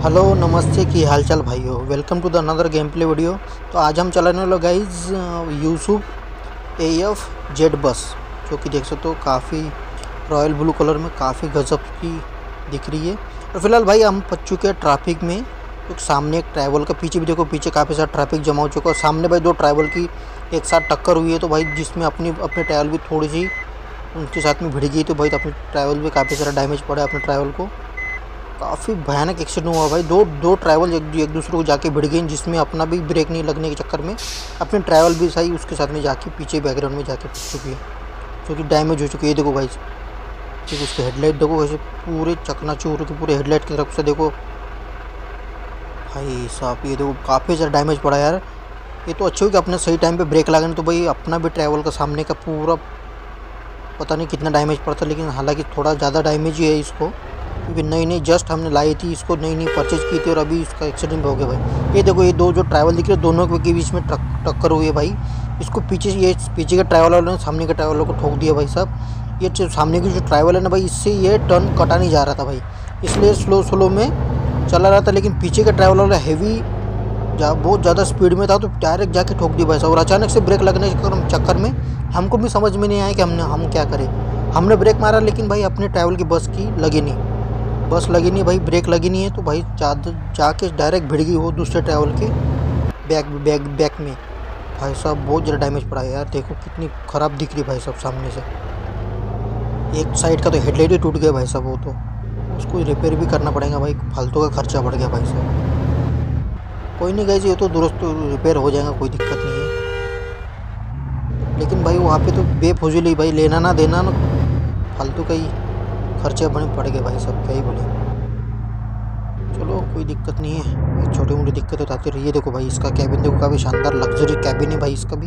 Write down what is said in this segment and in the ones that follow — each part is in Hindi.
हेलो नमस्ते की हालचाल भाइयों। Welcome to the another game play video. तो आज हम चलाने वाले गाइज यूसुफ AF जेड बस, जो कि देख सकते हो काफ़ी रॉयल ब्लू कलर में काफ़ी गजब की दिख रही है। और फिलहाल भाई हम पहुंच चुके हैं ट्रैफिक में। तो सामने एक ट्रैवल का पीछे भी देखो, पीछे काफ़ी सारा ट्रैफिक जमा हो चुका है। और सामने भाई दो ट्रैवल की एक साथ टक्कर हुई है, तो भाई जिसमें अपने ट्रैवल भी थोड़ी सी उनके साथ में भिड़ गई, तो भाई तो अपने ट्रैवल भी काफ़ी सारा डैमेज पड़ा अपने ट्रैवल को। काफ़ी भयानक एक्सीडेंट हुआ भाई। दो ट्रैवल एक दूसरे को जाके भिड़ गई, जिसमें अपना भी ब्रेक नहीं लगने के चक्कर में अपनी ट्रैवल भी सही उसके साथ में जाके पीछे बैकग्राउंड में जाके फंस चुकी है, जो कि डैमेज हो चुकी है। देखो भाई, देखो उसके हेडलाइट देखो वैसे पूरे चकनाचूर के, पूरे हेडलाइट की तरफ से देखो भाई साहब। ये देखो काफ़ी ज़्यादा डैमेज पड़ा यार। ये तो अच्छा हो कि अपने सही टाइम पे ब्रेक लगाने, तो भाई अपना भी ट्रैवल का सामने का पूरा पता नहीं कितना डैमेज पड़ता, लेकिन हालांकि थोड़ा ज़्यादा डैमेज ही है इसको, क्योंकि नई जस्ट हमने लाई थी इसको, नई परचेज की थी और अभी इसका एक्सीडेंट हो गया भाई। ये देखो ये दो जो ट्रैवल दिख रहे हैं, दोनों के बीच में टक्कर हुई है भाई। इसको पीछे के ट्रैवल वालों ने सामने के ट्रैवल को ठोक दिया भाई साहब। ये सामने की जो ट्रैवल है ना भाई, इससे ये टर्न कटा नहीं जा रहा था भाई, इसलिए स्लो में चला रहा था। लेकिन पीछे के ट्रैवल वाला हैवी बहुत ज़्यादा स्पीड में था, तो डायरेक्ट जाके ठोक दी भाई साहब। और अचानक से ब्रेक लगने के चक्कर में हमको भी समझ में नहीं आया कि हम क्या करें। हमने ब्रेक मारा, लेकिन भाई अपने ट्रैवल की बस लगी नहीं भाई, ब्रेक लगी नहीं है, तो भाई जाके डायरेक्ट भिड़ गई वो दूसरे ट्रैवल के बैक में भाई साहब। बहुत ज़्यादा डैमेज पड़ा है यार। देखो कितनी ख़राब दिख रही भाई साहब सामने से। एक साइड का तो हेडलाइट ही टूट गया भाई साहब, वो तो उसको रिपेयर भी करना पड़ेगा भाई, फालतू का खर्चा बढ़ गया भाई साहब। कोई नहीं गाइस, ये तो दुरुस्त रिपेयर हो जाएगा, कोई दिक्कत नहीं है। लेकिन भाई वहाँ पे तो बेफजूली भाई लेना ना देना ना फालतू का ही खर्चे बने पड़ गए भाई सब, क्या ही बोले। चलो कोई दिक्कत नहीं है, ये छोटी मोटी दिक्कतें तो आती रही है। देखो भाई इसका कैबिन देखो, काफ़ी शानदार लग्जरी कैबिन है भाई इसका भी।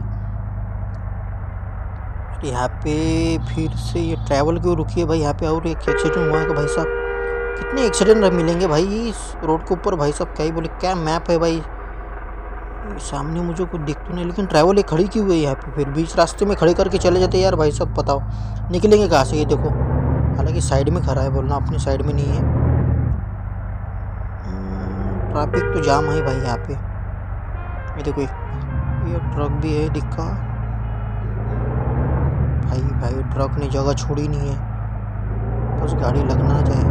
यहाँ पे फिर से ये ट्रैवल क्यों रुकी है भाई, यहाँ पे और एक एक्सीडेंट हुआ है भाई साहब। कितने एक्सीडेंट मिलेंगे भाई इस रोड के ऊपर भाई साहब, क्या ही बोले। क्या मैप है भाई, सामने मुझे कुछ दिख तो नहीं, लेकिन ट्रैवल ये खड़ी क्यों हुई है यहाँ पे। फिर बीच रास्ते में खड़े करके चले जाते यार भाई साहब, बताओ निकलेंगे कहाँ से। ये देखो हालांकि साइड में खड़ा है, बोलना अपनी साइड में नहीं है। ट्रैफिक तो जाम है भाई यहाँ पे। ये देखो ये ट्रक भी है दिक्का भाई ट्रक ने जगह छोड़ी नहीं है, बस गाड़ी लगना ना जाए।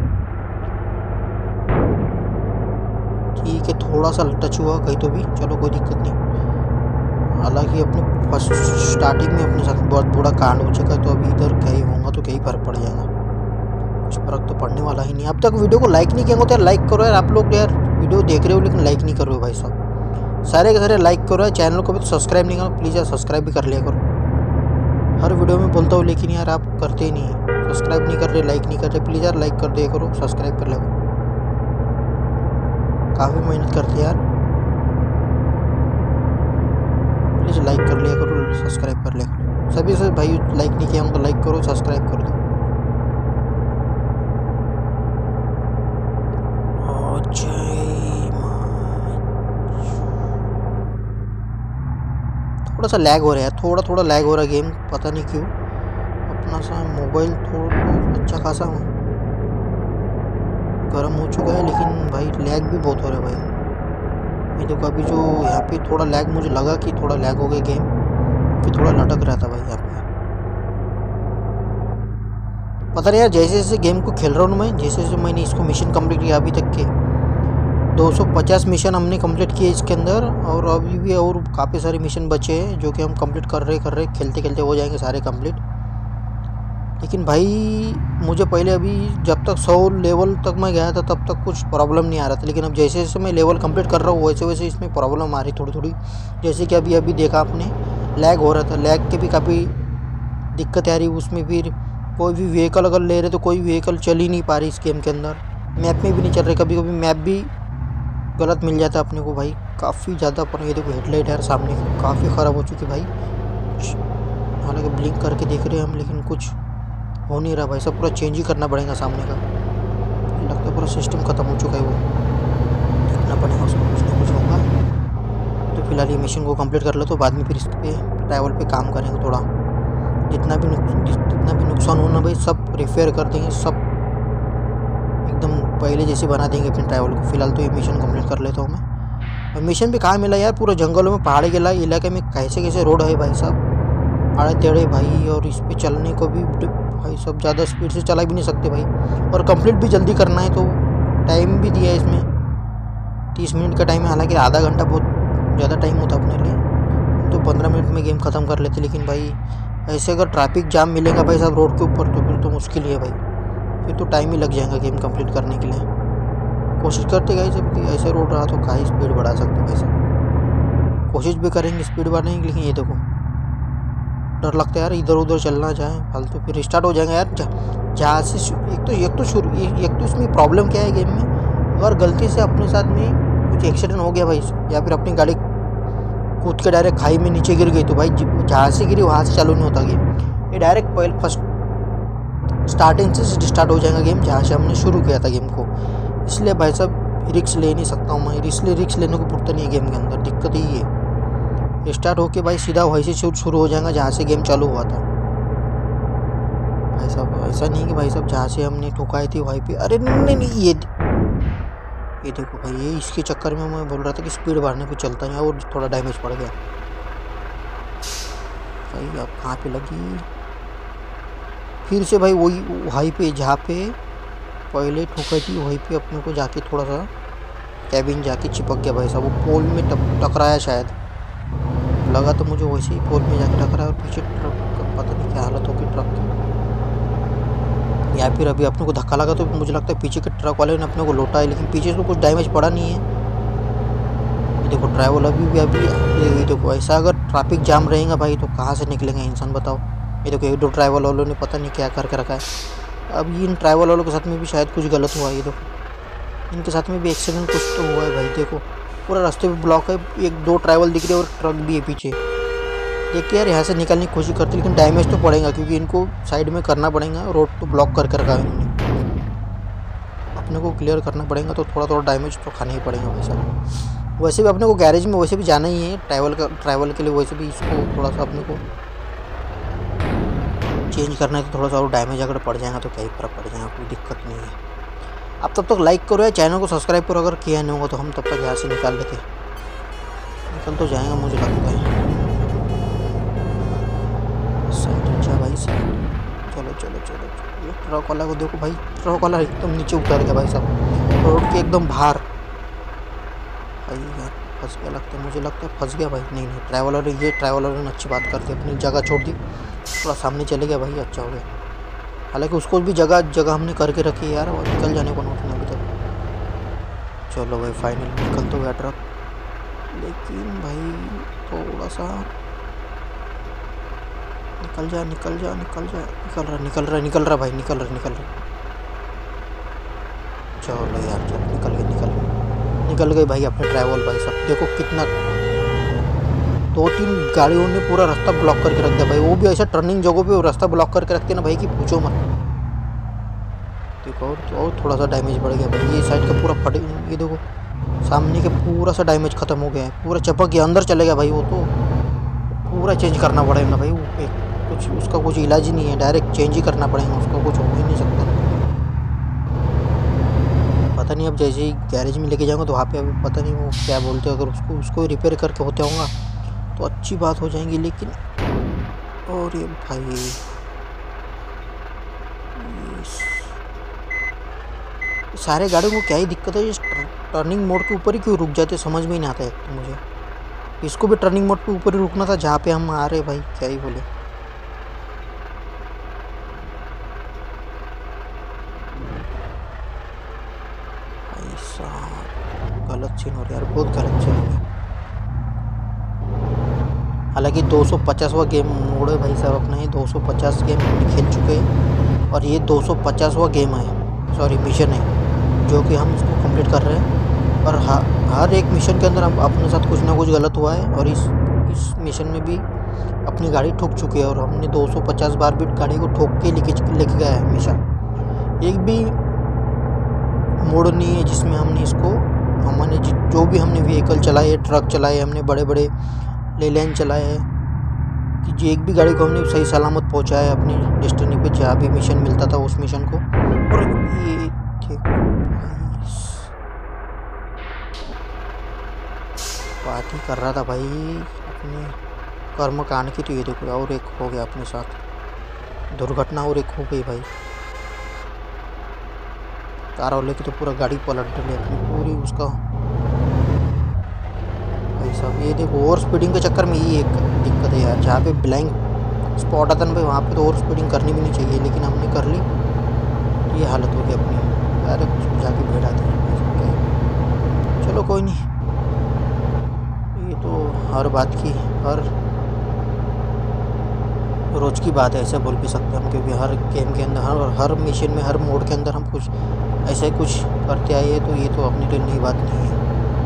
ठीक है, थोड़ा सा टच हुआ कहीं तो भी, चलो कोई दिक्कत नहीं। हालांकि अपने फर्स्ट स्टार्टिंग में अपने साथ बहुत बड़ा कांड हो चुका है, तो अभी इधर क्या ही होगा, तो क्या ही फर्क पड़ जाएगा, कुछ फर्क तो पड़ने वाला ही नहीं। अब तक वीडियो को लाइक नहीं किया तो यार लाइक करो यार। आप लोग यार वीडियो देख रहे हो लेकिन लाइक नहीं कर रहे हो भाई साहब, सारे के सारे लाइक करो यार। चैनल को भी तो सब्सक्राइब नहीं करो, प्लीज़ यार सब्सक्राइब भी कर लिया करो। हर वीडियो में बोलता हूँ लेकिन यार आप करते ही नहीं है, सब्सक्राइब नहीं कर रहे, लाइक नहीं कर रहे। प्लीज़ यार लाइक कर दिया करो, सब्सक्राइब कर लिया करो, काफ़ी मेहनत करते यार। प्लीज़ लाइक कर लिया करो, सब्सक्राइब कर लिया करो। सभी से भाई लाइक नहीं किया हूँ तो लाइक करो, सब्सक्राइब कर दो। थोड़ा सा लैग हो रहा है, थोड़ा लैग हो रहा है गेम, पता नहीं क्यों। अपना सा मोबाइल थोड़ा अच्छा खासा गर्म हो चुका है, लेकिन भाई लैग भी बहुत हो रहा है भाई। ये देखो अभी जो यहाँ पे थोड़ा लैग, मुझे लगा कि थोड़ा लैग हो गया गेम, फिर थोड़ा लटक रहा था भाई यहाँ पे। पता नहीं यार, जैसे जैसे गेम को खेल रहा हूँ मैं, जैसे जैसे मैंने इसको मिशन कंप्लीट किया अभी तक के 250 मिशन हमने कंप्लीट किए इसके अंदर, और अभी भी और काफ़ी सारे मिशन बचे हैं जो कि हम कंप्लीट कर रहे खेलते खेलते हो जाएंगे सारे कंप्लीट। लेकिन भाई मुझे पहले अभी जब तक 100 लेवल तक मैं गया था तब तक कुछ प्रॉब्लम नहीं आ रहा था, लेकिन अब जैसे जैसे मैं लेवल कंप्लीट कर रहा हूँ वैसे वैसे इसमें प्रॉब्लम आ रही थोड़ी। जैसे कि अभी देखा आपने लैग हो रहा था, लैग के भी काफ़ी दिक्कत आ रही। उसमें फिर कोई भी व्हीकल अगर ले रहे तो कोई व्हीकल चल ही नहीं पा रही इस गेम के अंदर, मैप में भी नहीं चल रहे, कभी कभी मैप भी गलत मिल जाता है अपने को भाई, काफ़ी ज़्यादा। पर ये देखो हेडलाइट यार सामने की काफ़ी ख़राब हो चुकी भाई। हालांकि ब्लिंक करके देख रहे हैं हम, लेकिन कुछ हो नहीं रहा भाई, सब पूरा चेंज ही करना पड़ेगा सामने का। लगता है पूरा सिस्टम ख़त्म हो चुका है, वो देखना पड़ेगा उसमें कुछ ना कुछ होगा। तो फिलहाल ये मिशन को कंप्लीट कर लो, तो बाद में फिर इस पर ट्रैवल पे काम करेंगे थोड़ा। जितना भी नुकसान होना भाई सब रिपेयर कर देंगे, सब एकदम पहले जैसे बना देंगे अपने ट्रैवल को। फिलहाल तो ये मिशन कंप्लीट कर लेता हूँ मैं। और मिशन भी कहाँ मिला यार, पूरा जंगलों में पहाड़ी के इलाके में कैसे कैसे रोड है भाई साहब, आड़े टेढ़े भाई। और इस पे चलने को भी भाई सब ज़्यादा स्पीड से चला भी नहीं सकते भाई। और कंप्लीट भी जल्दी करना है तो टाइम भी दिया है इसमें 30 मिनट का टाइम है। हालांकि आधा घंटा बहुत ज़्यादा टाइम होता अपने लिए, तो 15 मिनट में गेम ख़त्म कर लेते। लेकिन भाई ऐसे अगर ट्रैफिक जाम मिलेगा भाई साहब रोड के ऊपर तो फिर तो मुश्किल ही है भाई, फिर तो टाइम ही लग जाएगा गेम कंप्लीट करने के लिए। कोशिश करते गए सब कि ऐसे रोड रहा तो काफ़ी स्पीड बढ़ा सकते भाई साहब, कोशिश भी करेंगे स्पीड बढ़ाने की। लेकिन ये देखो डर लगता है यार इधर उधर चलना जाए फालतू, फिर रिस्टार्ट हो जाएगा यार जहाँ से। एक तो इसमें प्रॉब्लम क्या है गेम में, अगर गलती से अपने साथ में कुछ एक्सीडेंट हो गया भाई या फिर अपनी गाड़ी कूद के डायरेक्ट खाई में नीचे गिर गई तो भाई जहाँ से गिरी वहाँ से चालू नहीं होता गेम। ये डायरेक्ट पहले फर्स्ट स्टार्टिंग से स्टार्ट हो जाएगा गेम जहाँ से हमने शुरू किया था गेम को। इसलिए भाई साहब रिक्स ले नहीं सकता हूँ मैं, इसलिए रिक्स लेने को पड़ता नहीं है गेम के अंदर। दिक्कत ही है स्टार्ट होके भाई सीधा वहीं से शुरू हो जाएगा जहाँ से गेम चालू हुआ था भाई साहब। ऐसा नहीं कि भाई साहब जहाँ से हमने ठुकाई थी वहीं पे, अरे नहीं ये देखो भाई, ये इसके चक्कर में मैं बोल रहा था कि स्पीड बढ़ाने पे चलता है और थोड़ा डैमेज पड़ गया भाई। अब कहाँ पे लगी फिर से भाई, वहीं पे जहाँ पे पहले ठुकाई थी वहीं पे अपने को जाके थोड़ा सा कैबिन जाके चिपक गया भाई साहब। वो पोल में टकराया शायद, लगा तो मुझे वैसे ही पोल में जाके टकराया। और पीछे ट्रक का पता नहीं क्या हालत होगी ट्रक की, या फिर अभी अपने को धक्का लगा तो मुझे लगता है पीछे के ट्रक वाले ने अपने को लौटा है, लेकिन पीछे से कुछ डैमेज पड़ा नहीं है। ये देखो ट्रैवल अभी देखो ऐसा अगर ट्रैफिक जाम रहेगा भाई तो कहाँ से निकलेंगे इंसान बताओ। ये देखो 1-2 ट्रैवल वालों ने पता नहीं क्या करके रखा है। अब इन ट्रैवल वालों के साथ में भी शायद कुछ गलत हुआ है। ये देखो इनके साथ में भी एक्सीडेंट कुछ तो हुआ है भाई। देखो पूरा रास्ते पे ब्लॉक है, 1-2 ट्रैवल दिख रहे हैं और ट्रक भी है पीछे। देखिए यार यहाँ से निकलने की कोशिश करते लेकिन डैमेज तो पड़ेगा क्योंकि इनको साइड में करना पड़ेगा, रोड तो ब्लॉक कर रखा है इन्होंने। अपने को क्लियर करना पड़ेगा तो थोड़ा डैमेज तो खाना ही पड़ेगा भाई साहब। वैसे भी अपने को गैरेज में वैसे भी जाना ही है ट्रैवल के लिए, वैसे भी इसको थोड़ा सा अपने को चेंज करना है तो थोड़ा सा और डैमेज अगर पड़ जाएगा तो क्या ही फर्क पड़ जाएगा, कोई दिक्कत नहीं है। आप तब तक लाइक करो या चैनल को सब्सक्राइब करो, अगर किया नहीं होगा तो हम तब तक यहाँ से निकाल तो जाएगा मुझे लगता है। भाई साहब चलो ट्रक वाला को देखो भाई, ट्रक वाला एकदम नीचे उतर गया भाई साहब, रोड के एकदम बाहर भाई यार फंस गया लगता है, मुझे लगता है फंस गया भाई। नहीं ट्रैवलर ने अच्छी बात कर दी, अपनी जगह छोड़ दी, थोड़ा सामने चले गया भाई, अच्छा हो गया। हालांकि उसको भी जगह हमने करके रखी है यार, और निकल जाने को नोट अभी तक। चलो भाई फाइनल निकल तो गया ट्रक, लेकिन भाई थोड़ा सा निकल रहा भाई, निकल रहा। चलो यार चलो निकल गए भाई अपने ट्रैवल भाई सब। देखो कितना 2-3 गाड़ियों ने पूरा रास्ता ब्लॉक करके रख दिया भाई, वो भी ऐसा टर्निंग जगहों पे रास्ता ब्लॉक करके रखते ना भाई कि पूछो मत। देखो और थोड़ा सा डैमेज बढ़ गया भाई, ये साइड का पूरा फट, ये देखो सामने के पूरा सा डैमेज खत्म हो गया है, पूरा चपक के अंदर चले गया भाई। वो तो पूरा चेंज करना पड़ेगा ना भाई, वो कुछ उसका कुछ इलाज ही नहीं है, डायरेक्ट चेंज ही करना पड़ेगा, उसका कुछ हो ही नहीं सकता। पता नहीं अब जैसे ही गैरेज में लेके जाऊँगा तो वहाँ पे अभी पता नहीं वो क्या बोलते हैं, अगर उसको रिपेयर करके होते होगा तो अच्छी बात हो जाएंगी। लेकिन और ये भाई सारे गाड़ियों को क्या ही दिक्कत है, टर्निंग मोड के ऊपर ही क्यों रुक जाते समझ में ही नहीं आता है तो मुझे। इसको भी टर्निंग मोड पे ऊपर ही रुकना था जहाँ पे हम आ रहे भाई, क्या ही बोले। ऐसा गलत सीन हो रहा है यार, बहुत गलत सीन हो रहा है। हालांकि 250वां गेम मोड है भाई साहब अपना, ये 250 गेम खेल चुके हैं और ये 250वां गेम है, सॉरी मिशन है जो कि हम इसको कंप्लीट कर रहे हैं। और हर एक मिशन के अंदर हम अपने साथ कुछ ना कुछ गलत हुआ है, और इस मिशन में भी अपनी गाड़ी ठोक चुके हैं और हमने 250 बार भी गाड़ी को ठोक के लेके गया है हमेशा। एक भी मोड नहीं है जिसमें हमने जो भी हमने व्हीकल चलाए, ट्रक चलाए, हमने बड़े बड़े लेलैंड चलाए हैं कि एक भी गाड़ी को हमने सही सलामत पहुंचाया अपनी डेस्टिनी पे जहाँ भी मिशन मिलता था उस मिशन को। और ये देखिए बात ही कर रहा था भाई अपने कर्म कांड की, तो ये देखो और एक हो गया अपने साथ दुर्घटना, और एक हो गई भाई। कार वाले की तो पूरा गाड़ी पलट डली अपनी पूरी उसका भाई साहब। ये देखो ओवर स्पीडिंग के चक्कर में ही एक दिक्कत है यार, जहाँ पे ब्लैंक स्पॉट आता ना भाई वहाँ पे तो ओवर स्पीडिंग करनी भी नहीं चाहिए, लेकिन हमने कर ली तो ये हालत हो गई अपनी। अरे कुछ जाके भेड़ आती है, चलो कोई नहीं, ये तो हर बात की हर रोज़ की बात है ऐसे बोल भी सकते हैं हम, क्योंकि हर गेम के अंदर हर मिशन में हर मोड के अंदर हम कुछ ऐसे कुछ करते आए हैं, तो ये तो अपने लिए नई बात नहीं है।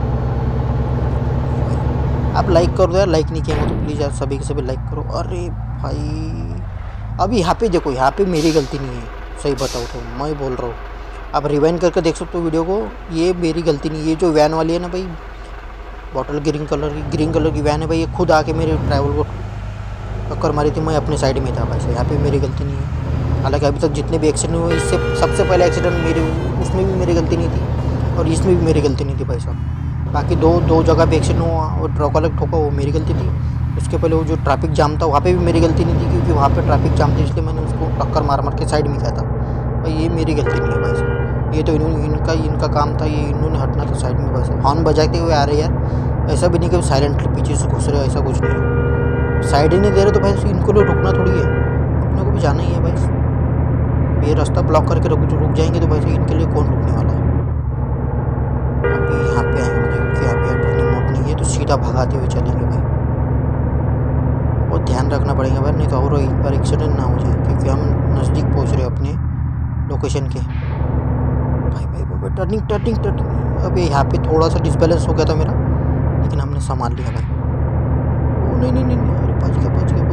आप लाइक कर दो यार, लाइक नहीं किया हो तो प्लीज़ यार सभी के सभी लाइक करो। अरे भाई अभी यहाँ पे देखो, यहाँ पे मेरी गलती नहीं है, सही बताओ तो मैं बोल रहा हूँ, आप रिवाइंड करके देख सकते हो वीडियो को, ये मेरी गलती नहीं है। ये जो वैन वाली है ना भाई, बॉटल ग्रीन कलर की वैन है भाई, ये खुद आके मेरे ट्रैवल को टक्कर मारी थी, मैं अपने साइड में था भाई साहब, यहाँ पे मेरी गलती नहीं है। हालांकि अभी तक जितने भी एक्सीडेंट हुए इससे सबसे पहले एक्सीडेंट मेरे, उसमें भी मेरी गलती नहीं थी और इसमें भी मेरी गलती नहीं थी भाई साहब। बाकी दो जगह पे एक्सीडेंट हुआ और ट्रक वाला ठोका वो मेरी गलती थी। उसके पहले वो जो ट्रैफिक जाम था वहाँ पे भी मेरी गलती नहीं थी, क्योंकि वहाँ पे ट्रैफिक जाम था इसलिए मैंने उसको टक्कर मार के साइड में किया था भाई, ये मेरी गलती नहीं है भाई साहब। ये तो इनका काम था, ये इन्होंने हटना था साइड में भाई साहब। हॉर्न बजाते हुए आ रहे यार, ऐसा भी नहीं कि साइलेंटली पीछे से घुस रहे, ऐसा कुछ नहीं है। साइड ही नहीं दे रहे तो भाई इनको लोग रुकना थोड़ी है, अपने को भी जाना ही है भाई। ये रास्ता ब्लॉक करके रुक जाएंगे तो भाई इनके लिए कौन रुकने वाला है। अभी यहाँ पे आएंगे मुझे, क्योंकि यहाँ पे टर्निंग मोड नहीं है, तो सीधा भगाते हुए चलेंगे भाई। बहुत ध्यान रखना पड़ेगा भाई, नहीं तो और एक बार एक्सीडेंट ना हो जाए, क्योंकि हम नज़दीक पहुँच रहे हैं अपने लोकेशन के। भाई टर्निंग। अभी यहाँ पे थोड़ा सा डिसबैलेंस हो गया था मेरा, लेकिन हमने संभाल लिया भाई। नहीं, अरे बच गया।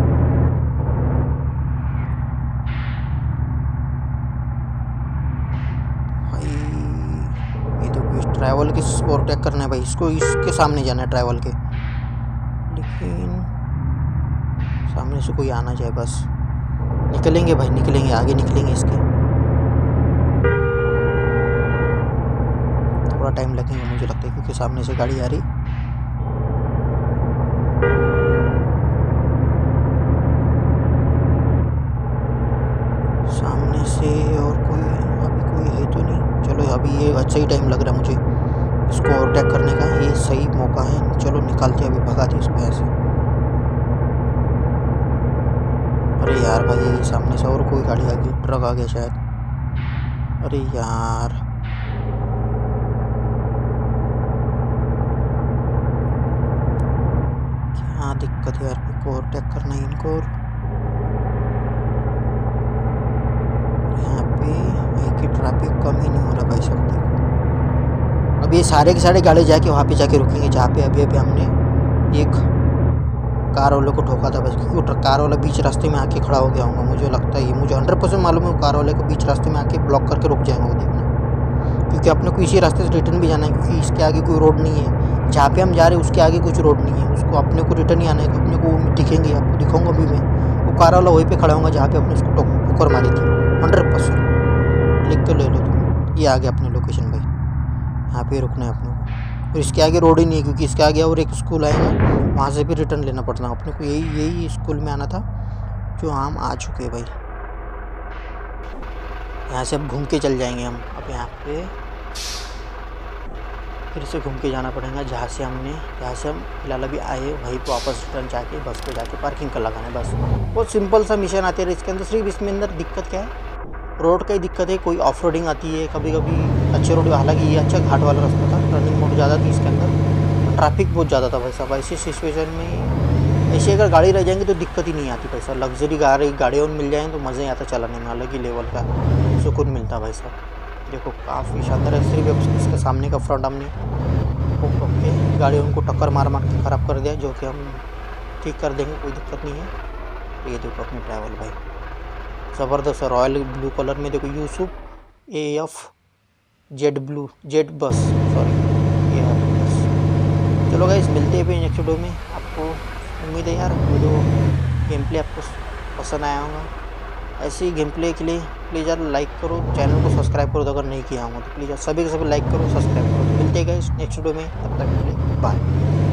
भाई ये तो इस ट्रैवल की ओवरटेक करना है भाई, इसको इसके सामने जाना है ट्रैवल के, लेकिन सामने से कोई आना जाए बस। निकलेंगे भाई, निकलेंगे, आगे निकलेंगे इसके। थोड़ा टाइम लगेगा मुझे लगता है, क्योंकि सामने से गाड़ी आ रही। सामने से और अभी कोई है तो नहीं। चलो अभी ये अच्छा ही टाइम लग रहा है मुझे इसको ओवरटेक करने का, ये सही मौका है। चलो निकालते अभी, भगाते इसको ऐसे। अरे यार भाई ये सामने से और कोई गाड़ी आ गई, ट्रक आ गया शायद। अरे यार क्या दिक्कत है यार, इनको ओवरटेक करना है इनको। यहाँ पे एक ही ट्रैफिक कम ही नहीं हो रहा भाई साहब। देखो अब ये सारे के सारे गाड़ी जाके वहाँ पे जाके रुकेंगे जहाँ पे अभी हमने एक कार वाले को ठोका था बस, क्योंकि वो कार वाला बीच रास्ते में आके खड़ा हो गया होगा, मुझे लगता है। ये मुझे 100% मालूम है, वो कार वाले को बीच रास्ते में आके ब्लॉक करके रुक जाएंगे वो, देखना। क्योंकि अपने को इसी रास्ते से रिटर्न भी जाना है, क्योंकि इसके आगे कोई रोड नहीं है। जहाँ पे हम जा रहे हैं उसके आगे कुछ रोड नहीं है, उसको अपने को रिटर्न ही आना है। अपने को दिखेंगे, आपको दिखाऊंगा भी मैं, वो कार वाला वहीं पर खड़ा होगा जहाँ पे अपने उसको ठोकर मारी थी। 100% लिख के ले लो तुम। ये आ गया अपने लोकेशन भाई, यहाँ पे रुकना है अपने को। और इसके आगे रोड ही नहीं है, क्योंकि इसके आगे और एक स्कूल आएगा, वहाँ से भी रिटर्न लेना पड़ता है अपने को। यही स्कूल में आना था जो हम आ चुके हैं भाई। यहाँ से अब घूम के चल जाएंगे हम। अब यहाँ पे फिर से घूम के जाना पड़ेगा जहाँ से हम फिलहाल अभी आए, वहीं पर वापस रिटर्न जाके बस पे जाके पार्किंग कर लगाना है बस। बहुत सिंपल सा मिशन आते हैं इसके अंदर। सिर्फ इसमें अंदर दिक्कत क्या है, रोड का ही दिक्कत है। कोई ऑफ रोडिंग आती है कभी कभी, अच्छे रोड, हालांकि ये अच्छा घाट वाला रास्ता था, टर्निंग मोड ज़्यादा थी इसके अंदर, ट्रैफिक बहुत ज़्यादा था भाई साहब। ऐसी सिचुएशन में ऐसे अगर गाड़ी रह जाएंगी तो दिक्कत ही नहीं आती भाई साहब। लग्जरी गाड़ियों में मिल जाए तो मज़ा ही आता चलाने में, अलग ही लेवल का सुकून मिलता भाई साहब। देखो काफ़ी शानदार है। सिर्फ इसके सामने का फ्रंट हमने ओके गाड़ियों को टक्कर मार के ख़राब कर दिया, जो कि हम ठीक कर देंगे, कोई दिक्कत नहीं है। ये देखो अपने ट्रैवल भाई ज़बरदस्त है, रॉयल ब्लू कलर में। देखो Yusuf AF Z bus, sorry ये है बस। चलो गाइस मिलते हैं फिर नेक्स्ट वीडियो में। आपको उम्मीद है यार वीडियो गेम प्ले आपको पसंद आया होगा। ऐसे ही गेम प्ले के लिए प्लीज़ यार लाइक करो, चैनल को सब्सक्राइब करो अगर नहीं किया हो तो प्लीज़ यार सभी के सभी लाइक करो, सब्सक्राइब करो। तो मिलते हैं गाइस नेक्स्ट वीडियो में, तब तक के लिए बाय।